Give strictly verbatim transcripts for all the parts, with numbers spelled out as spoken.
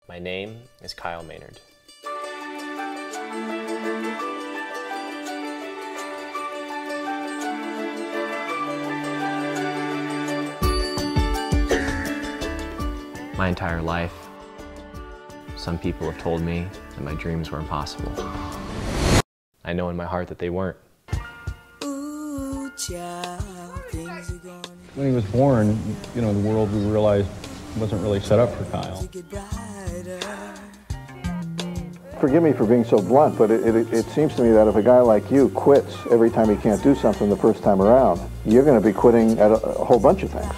My name is Kyle Maynard. My entire life, some people have told me that my dreams were impossible. I know in my heart that they weren't. When he was born, you know, the world, we realized, wasn't really set up for Kyle. Forgive me for being so blunt, but it, it, it seems to me that if a guy like you quits every time he can't do something the first time around, you're going to be quitting at a, a whole bunch of things.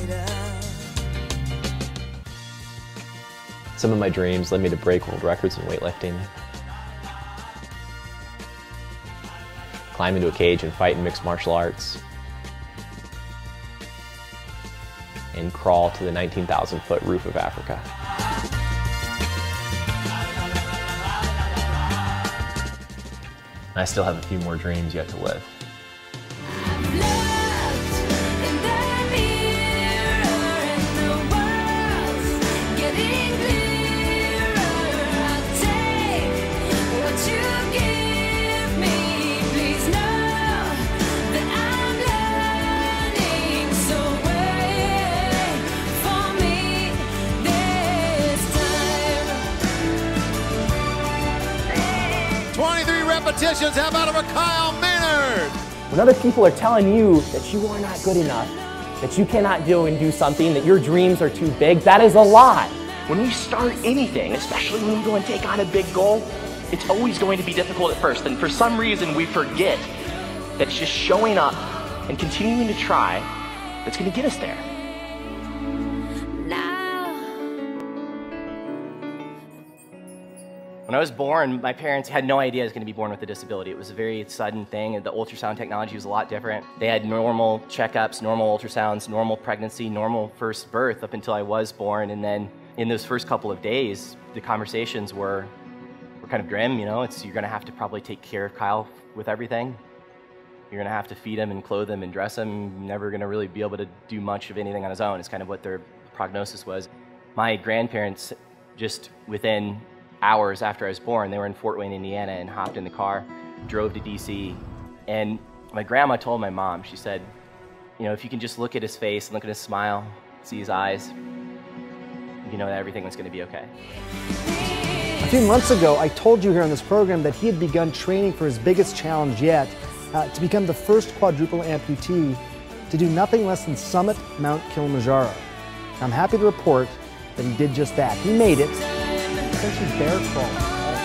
Some of my dreams led me to break world records in weightlifting, climb into a cage and fight in mixed martial arts, and crawl to the nineteen thousand foot roof of Africa. I still have a few more dreams yet to live. twenty-three repetitions, how about a Kyle Maynard? When other people are telling you that you are not good enough, that you cannot do and do something, that your dreams are too big, that is a lie. When we start anything, especially when we go and take on a big goal, it's always going to be difficult at first. And for some reason, we forget that it's just showing up and continuing to try that's going to get us there. When I was born, my parents had no idea I was going to be born with a disability. It was a very sudden thing. The ultrasound technology was a lot different. They had normal checkups, normal ultrasounds, normal pregnancy, normal first birth up until I was born. And then in those first couple of days, the conversations were, were kind of grim. You know, it's, you're going to have to probably take care of Kyle with everything. You're going to have to feed him and clothe him and dress him. You're never going to really be able to do much of anything on his own. It's kind of what their prognosis was. My grandparents, just within hours after I was born, they were in Fort Wayne, Indiana, and hopped in the car, drove to D C, and my grandma told my mom, she said, you know, if you can just look at his face and look at his smile, see his eyes, you know that everything was going to be okay. A few months ago, I told you here on this program that he had begun training for his biggest challenge yet, uh, to become the first quadruple amputee to do nothing less than summit Mount Kilimanjaro. I'm happy to report that he did just that. He made it. Essentially bear crawling.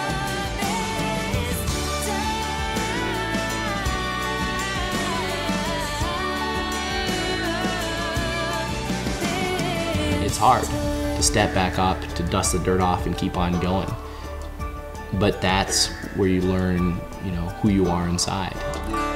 It's hard to step back up, to dust the dirt off and keep on going. But that's where you learn, you know, who you are inside.